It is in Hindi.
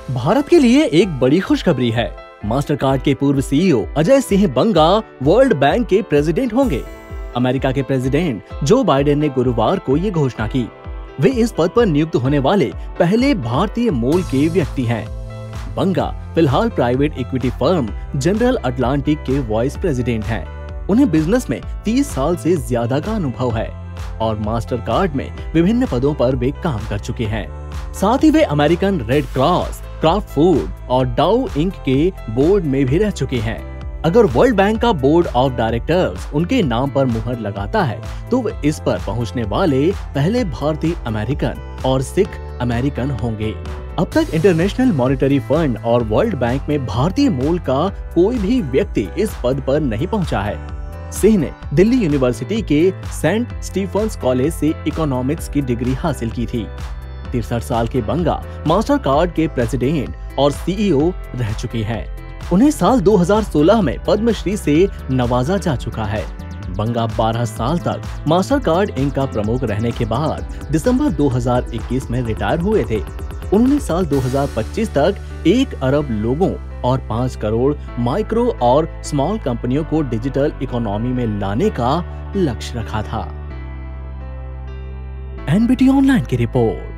भारत के लिए एक बड़ी खुशखबरी है। मास्टरकार्ड के पूर्व CEO Ajay Singh Banga World Bank के प्रेसिडेंट होंगे। अमेरिका के प्रेसिडेंट जो बाइडेन ने गुरुवार को ये घोषणा की। वे इस पद पर नियुक्त होने वाले पहले भारतीय मूल के व्यक्ति हैं। बंगा फिलहाल private equity firm General Atlantic के वाइस प्रेसिडेंट हैं। उन्हें बिजनेस में 30 साल से ज्यादा का अनुभव है और मास्टरकार्ड में विभिन्न पदों पर वे काम कर चुके हैं। साथ ही वे American Red Cross, Kraft Food और डाउ इंक के बोर्ड में भी रह चुके हैं। अगर वर्ल्ड बैंक का बोर्ड ऑफ डायरेक्टर्स उनके नाम पर मुहर लगाता है तो वे इस पर पहुंचने वाले पहले भारतीय अमेरिकन और सिख अमेरिकन होंगे। अब तक इंटरनेशनल मॉनेटरी फंड और वर्ल्ड बैंक में भारतीय मूल का कोई भी व्यक्ति इस पद पर नहीं पहुंचा है। सिंह ने दिल्ली यूनिवर्सिटी के सेंट स्टीफन्स कॉलेज से इकोनॉमिक्स की डिग्री हासिल की थी। 63 साल के बंगा मास्टरकार्ड के प्रेसिडेंट और सीईओ रह चुके हैं। उन्हें साल 2016 में पद्मश्री से नवाजा जा चुका है। बंगा 12 साल तक मास्टरकार्ड इंक का प्रमुख रहने के बाद दिसंबर 2021 में रिटायर हुए थे। उन्होंने साल 2025 तक 1 अरब लोगों और 5 करोड़ माइक्रो और स्मॉल कंपनियों को डिजिटल इकोनॉमी में लाने का लक्ष्य रखा था। एनबीटी ऑनलाइन की रिपोर्ट।